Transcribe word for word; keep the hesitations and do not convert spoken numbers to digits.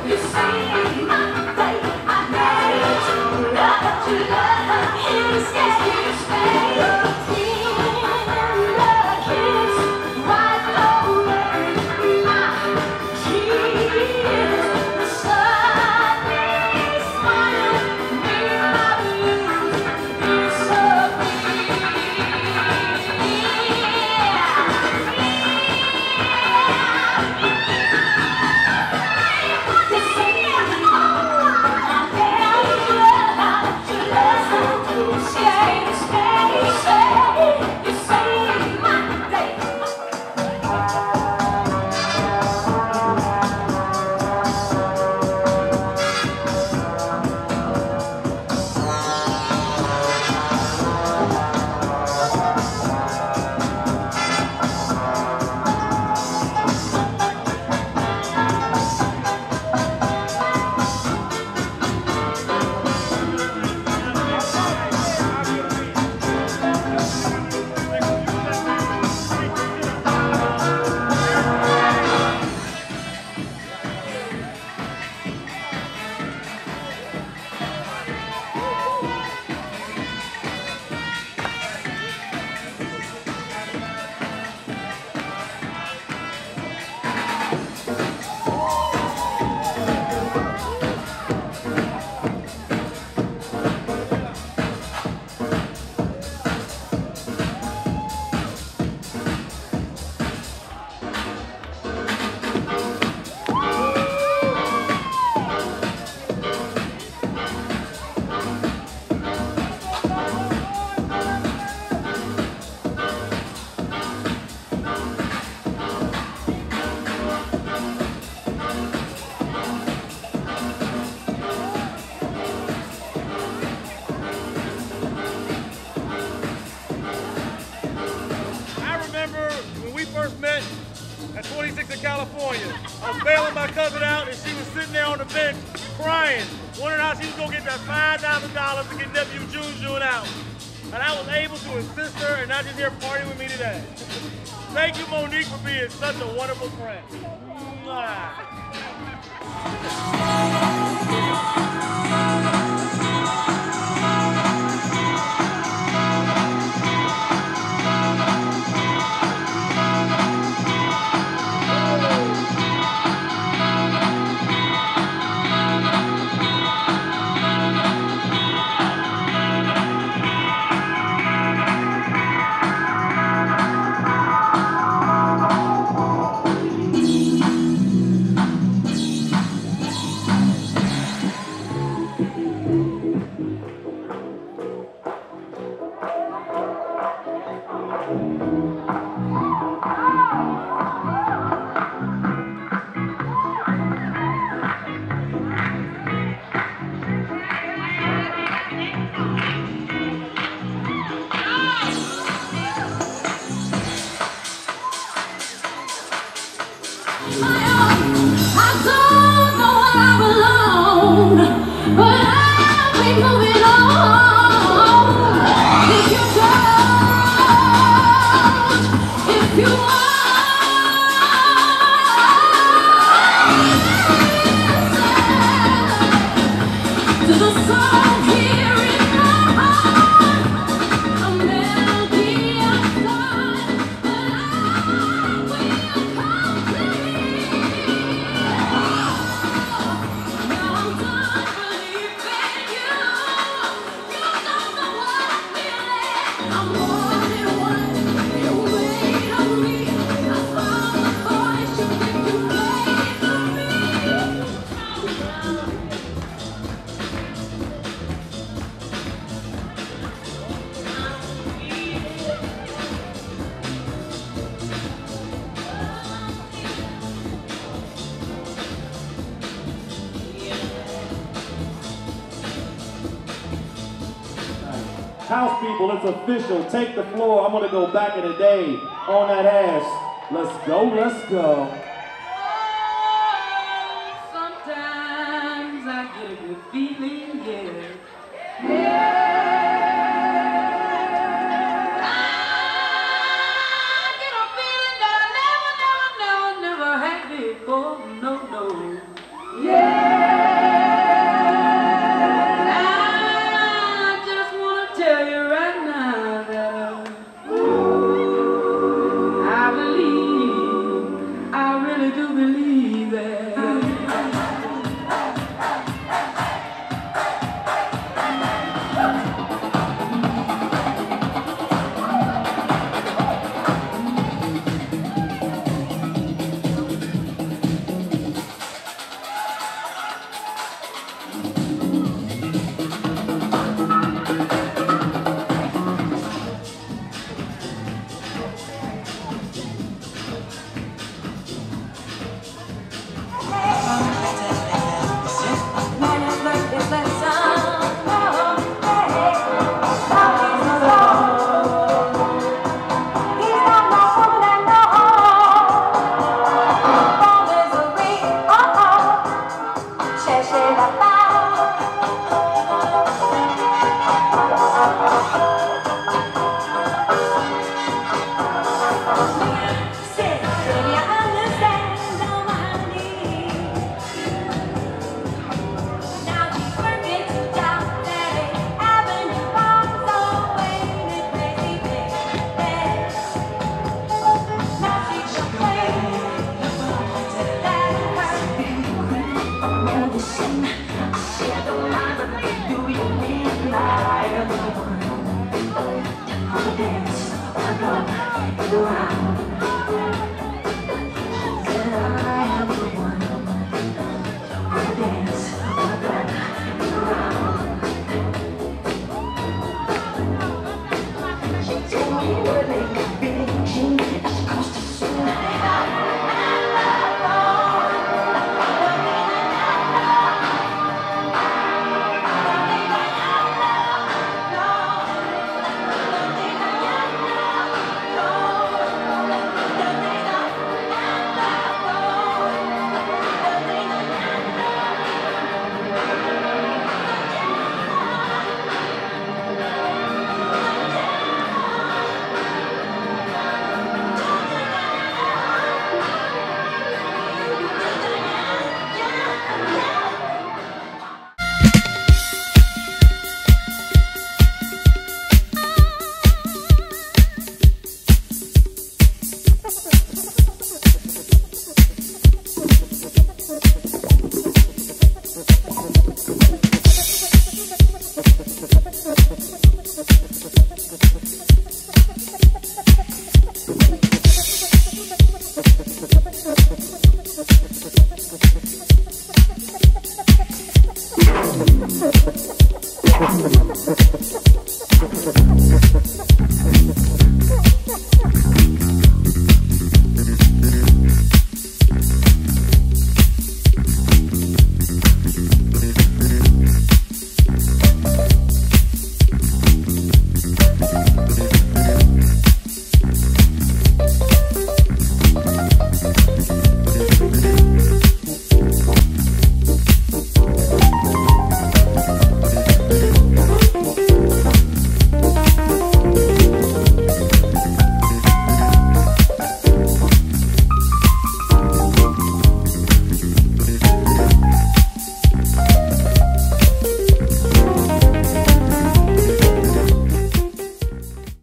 California. I was bailing my cousin out and she was sitting there on the bench crying, wondering how she was going to get that five thousand dollars to get nephew June June out. And I was able to assist her and not just here partying with me today. Thank you, Monique, for being such a wonderful friend. Mwah. House people, it's official. Take the floor. I'm gonna go back in the day on that ass. Let's go, let's go. Sometimes I get a good feeling, yeah. I get a feeling that I never, never, never, never had before. No, no. Yeah. Thank you.